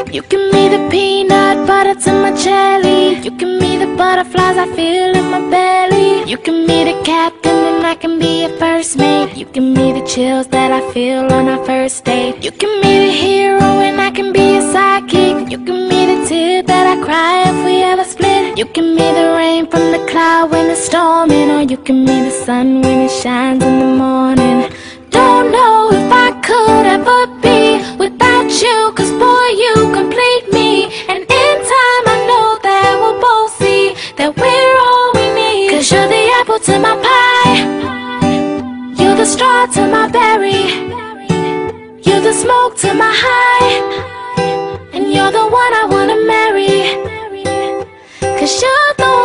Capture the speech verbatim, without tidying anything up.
You give me the peanut butter to my jelly. You give me the butterflies I feel in my belly. You give me the captain and I can be a first mate. You give me the chills that I feel on our first date. You give me the hero and I can be a sidekick. You give me the tear that I cry if we ever split. You give me the rain from the cloud when it's storming, or you give me the sun when it shines in the morning. Don't know if I could ever be without you, 'cause boy, you complete me. And in time I know that we'll both see that we're all we need. 'Cause you're the apple to my pie, you're the straw to my berry, you're the smoke to my high, and you're the one I wanna marry. 'Cause you're the